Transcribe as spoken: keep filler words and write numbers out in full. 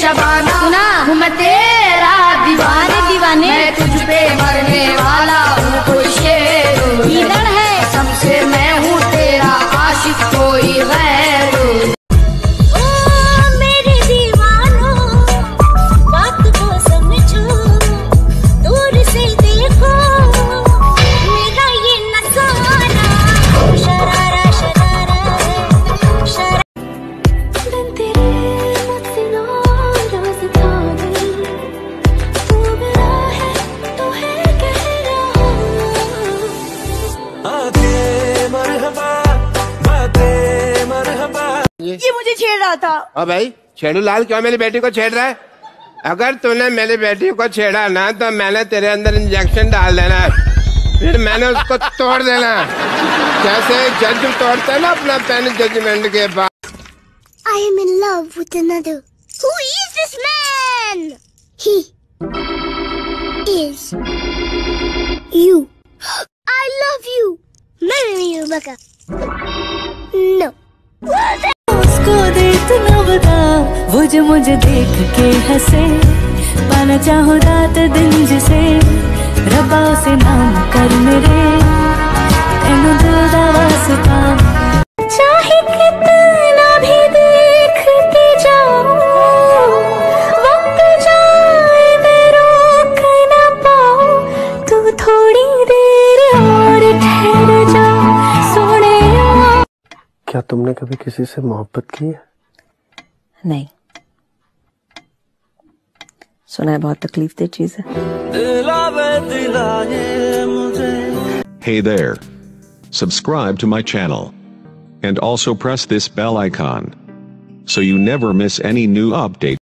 शबाना, सुना हूँ मैं तेरा दीवाना, दीवाने मैं तुझ पे मरने वाला हूँ कोई शेर ईदड़ है, सबसे मैं हूँ तेरा आशिक कोई गैर। ओ मेरे दीवानो बात को समझो, दूर से देखो मेरा ये नजारा, शरारा शरारा शरारा। दिन तेरे मस्तिना रोज थाने, तू मेरा है तो है कह रहा। आते मरहबा बाते मरहबा। ये मुझे छेड़ रहा था। अब भाई छेड़ू लाल क्यों मेरी बेटी को छेड़ रहा है? अगर तूने मेरी बेटी को छेड़ा ना तो मैंने तेरे अंदर इंजेक्शन डाल देना, फिर मैंने उसको तोड़ देना, जैसे जज तोड़ता है ना अपना पेन जजमेंट के बाद। I am in love with another. Who is this man? He is you. I love you. Marry me, you baka. No. उसको देख न बता, वो जो मुझे देख के हंसे, पाना चाहो रात दिन जिसे, रब्बा उसे नाम कर मेरे, तेनू दिल दा वास्ता। चाहे कितना भी देखते जाओ, वक्त जाए मैं रोक न पाऊं, तू थोड़ी देर और ठहर जा सोने। क्या तुमने कभी किसी से मोहब्बत की है? नहीं, सुना है बहुत तकलीफ दे चीज है। Hey there. Subscribe to my channel. And also press this bell icon, so you never miss any new update.